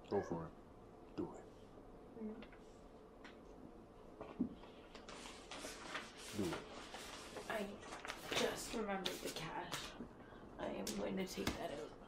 Go for it. Do it. Do it. I just remembered the cash. I am going to take that out.